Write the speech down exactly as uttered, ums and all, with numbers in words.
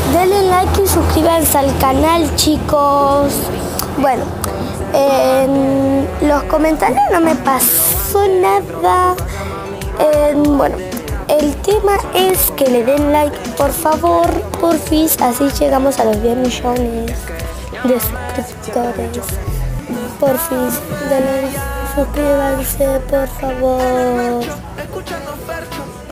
denle like y suscríbanse al canal, chicos. Bueno, en los comentarios no me pasó nada. Eh, bueno, el tema es que le den like, por favor, porfis, así llegamos a los diez millones de suscriptores. Porfis, denle, suscríbanse, por favor.